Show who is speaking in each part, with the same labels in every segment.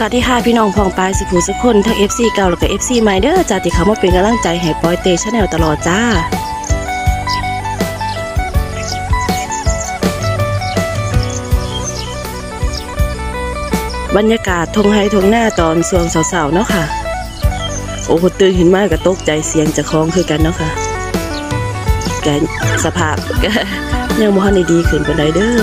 Speaker 1: วัสดีค่ะพี่น้องพองปายสุภูสุคนทั้ง FC เก่าแล้วก็ FC ใหม่เด้อจ้าที่เขามาเป็นกำลังใจให้ปอยเตชแนลตลอดจ้าบรรยากาศทงไฮทงหน้าตอนช่วงเสาๆเนาะค่ะโอ้โหตื่นขึ้นมากก็ตกใจเสียงจะคล้องคือกันเนาะค่ะแกสภาพยังบ่ทันได้ดีขึ้นปานใดเด้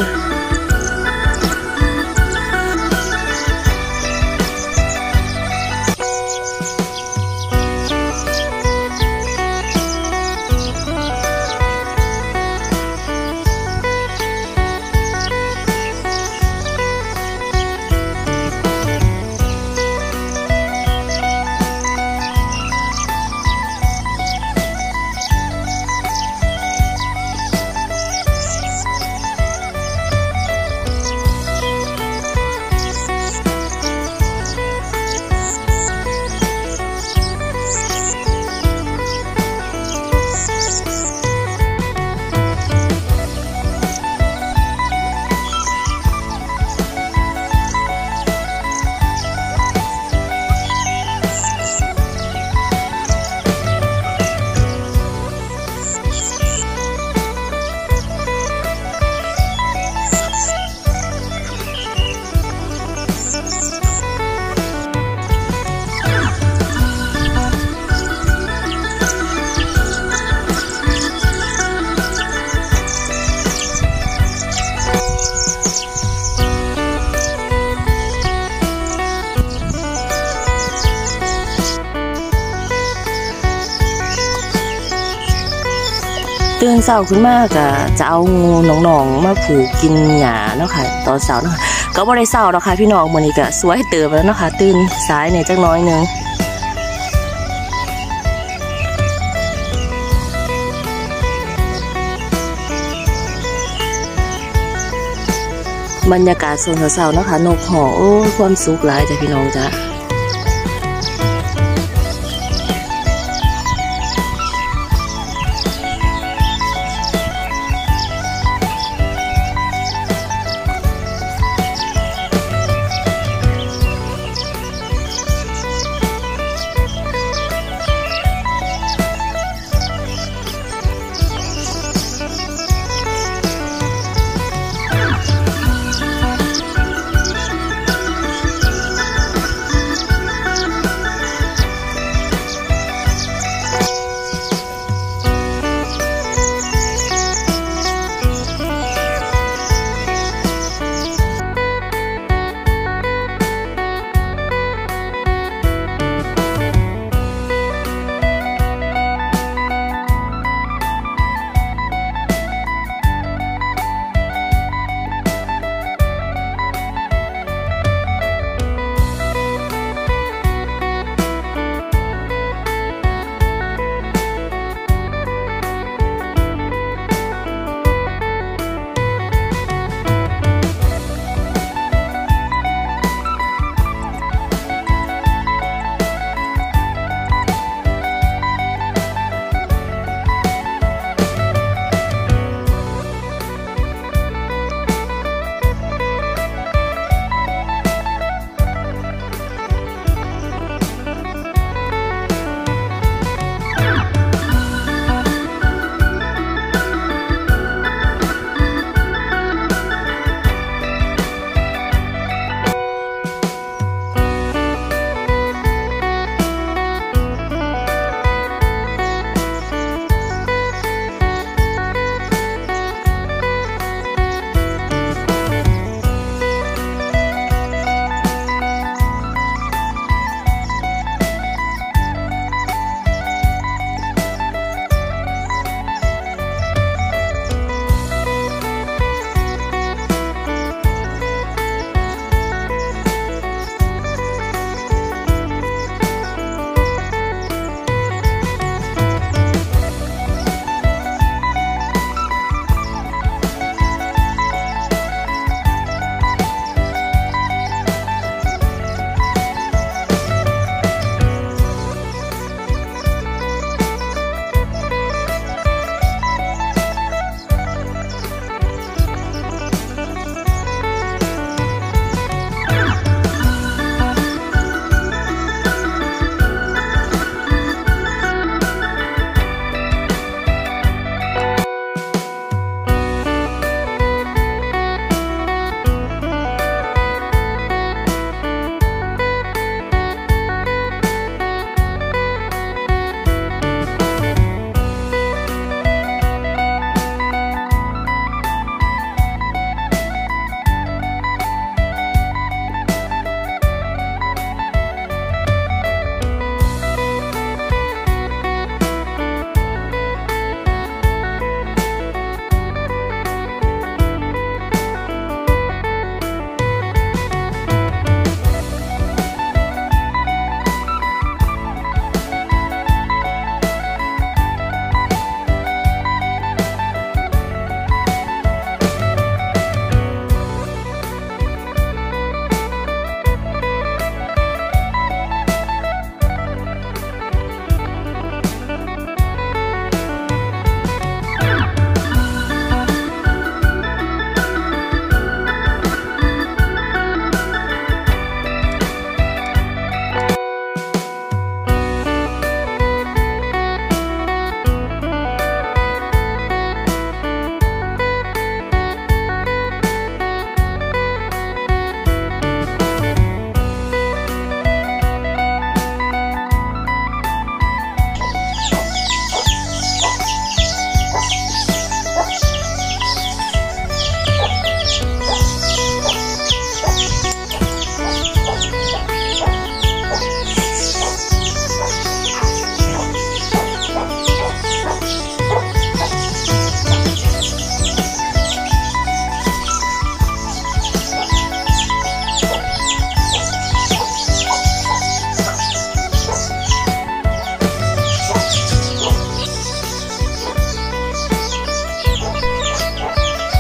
Speaker 1: ตื่นเช้าขึ้นมากะจะเอางูหนองๆมาผูกกินหญ้าเนาะค่ะตอนเช้าเนาะค่ะก็บ่ได้เช้าหรอกค่ะพี่น้องมื้อนี้ก็สวยเติบแล้วเนาะค่ะตื่นสายเนี่ยจักน้อยนึงบรรยากาศช่วงเช้าๆเนาะค่ะนกฮ้องโอ้ความสุขหลายจ้ะพี่น้องจ้ะ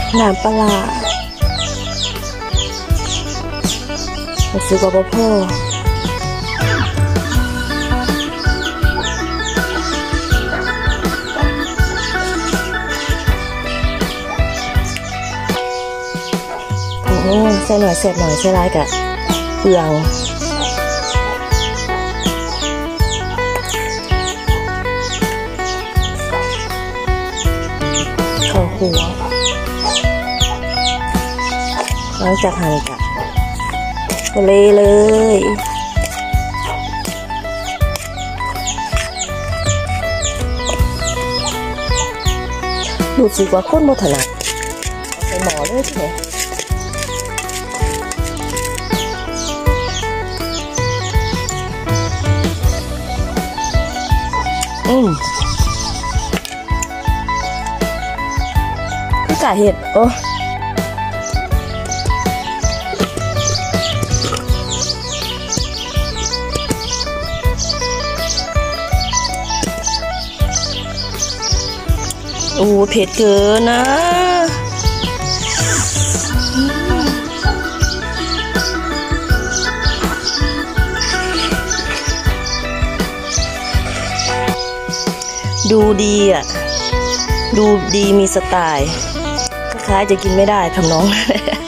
Speaker 1: น้ำปลารู้สึกว่าบ่พอใส่หน่อยเสร็จหน่อยใส่ร้ายกะเปลืองข้าวคั่วหลังจากหั่นกะเลยรู้สึกว่าคนบ่ถนัดใส่หม้อเลยใช่ไหมคือกะเห็ดโอ้เผ็ดเกินนะดูดีอ่ะดูดีมีสไตล์คล้ายๆจะกินไม่ได้ทำน้อง